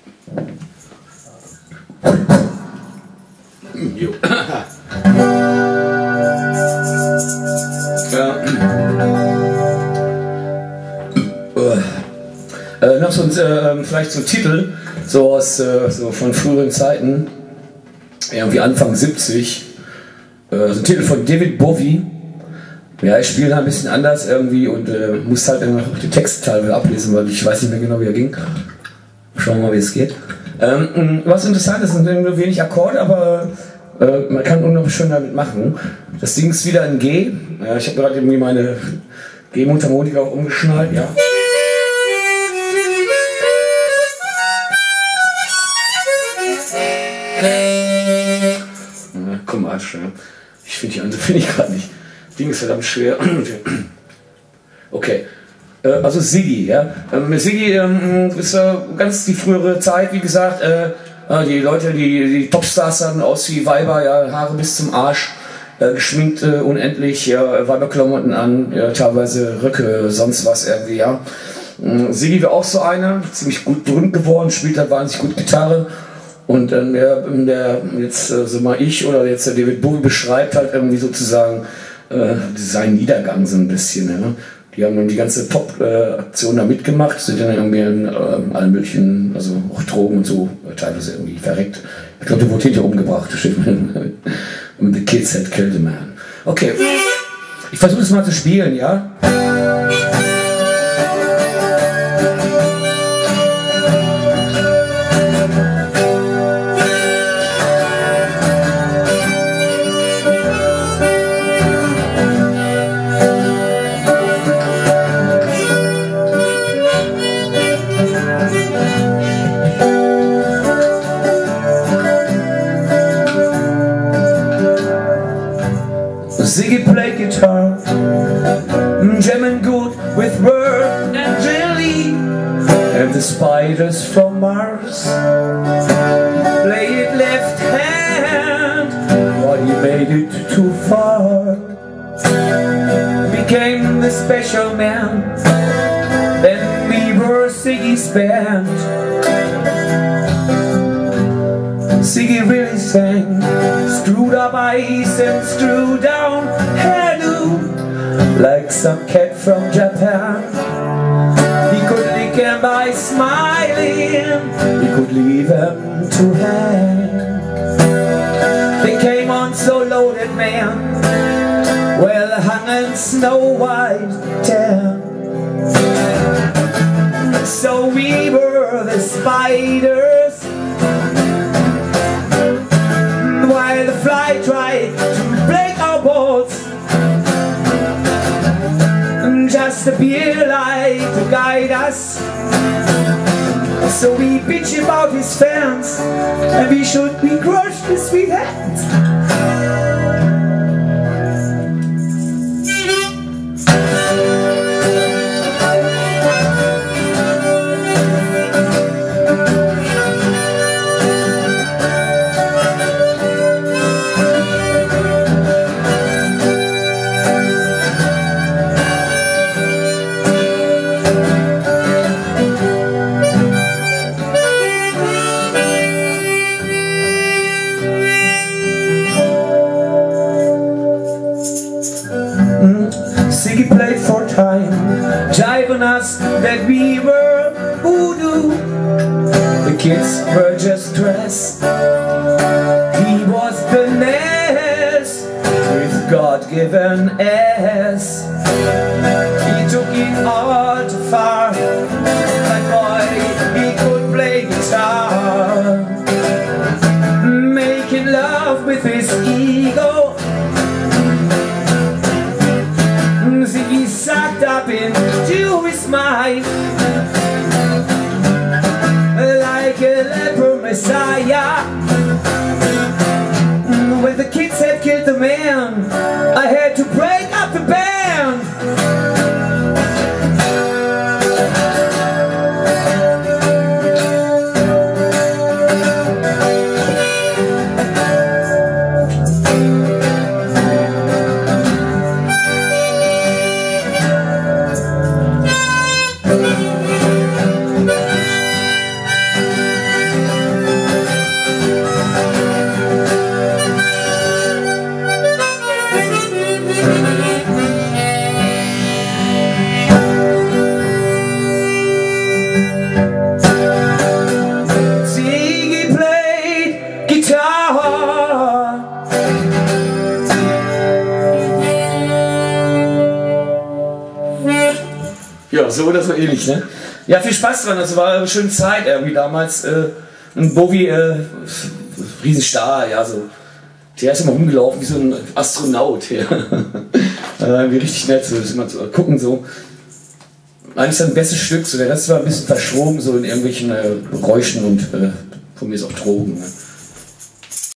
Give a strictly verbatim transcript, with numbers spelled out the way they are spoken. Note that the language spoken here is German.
Jo. Ja. Äh, noch so ein, äh, vielleicht so ein Titel, so aus äh, so von früheren Zeiten, irgendwie Anfang siebzig. Äh, so ein Titel von David Bowie. Ja, ich spiele da ein bisschen anders irgendwie und äh, muss halt immer noch die Texte teilweise ablesen, weil ich weiß nicht mehr genau, wie er ging. Schauen wir mal, wie es geht. Ähm, was interessant ist, sind nur wenig Akkorde, aber äh, man kann unglaublich schön damit machen. Das Ding ist wieder in G. Ja, ich habe gerade irgendwie meine G-Mundharmonika auch umgeschnallt, ja. Ja, komm mal, schnell. Ich finde die andere finde ich gerade nicht. Das Ding ist verdammt schwer. Okay. Also Ziggy, ja. Ähm, Ziggy ähm, ist äh, ganz die frühere Zeit, wie gesagt. Äh, die Leute, die, die Topstars sahen aus wie Weiber, ja, Haare bis zum Arsch, äh, geschminkt äh, unendlich, ja, Weiberklamotten an, ja, teilweise Röcke, sonst was irgendwie, ja. Ähm, Ziggy war auch so einer, ziemlich gut berühmt geworden, spielt halt wahnsinnig gut Gitarre. Und ähm, der, der jetzt äh, so mal ich oder jetzt der David Bowie beschreibt halt irgendwie sozusagen äh, seinen Niedergang so ein bisschen, ja. Die haben dann die ganze Pop-Aktion da mitgemacht, sind dann irgendwie in äh, allen möglichen, also auch Drogen und so, äh, teilweise irgendwie verreckt. Ich glaube, der wurde hinterher umgebracht. Und the kids had killed a man. Okay, ich versuche es mal zu spielen, ja? Ziggy played guitar, jamming good with Bert and Jelly, and the spiders from Mars. Play it left hand, but he made it too far. Became the special man, then we were Ziggy's band. Ziggy really sang, screwed up eyes and screwed down hairdo, like some cat from Japan. He could lick him by smiling, he could leave him to hang. They came on so loaded, man, well hung in Snow White tan. So we were the spiders, while the fly tried to break our bones. Just a beer light to guide us. So we bitch about his fans, and we should be crushed with sweet hands. Ziggy played for time, jiving us that we were voodoo. The kids were just dressed. He was the nest with God-given ass. He took it all too far. My boy, he could play guitar, making love with his ego. Ziggy sucked up into his mind like a leper messiah. When the kids had killed the man, I had to break up the band. Ja, so oder so ähnlich, ne? Ja, viel Spaß dran, das war eine schöne Zeit irgendwie damals. Äh, und Bowie, äh, Riesenstar, ja, so. Der ist immer rumgelaufen wie so ein Astronaut. Ja. äh, wie richtig nett, so, das immer zu gucken, so. Eigentlich sein bestes Stück, so der Rest war ein bisschen verschoben, so in irgendwelchen äh, Geräuschen und äh, von mir ist auch Drogen. Ne?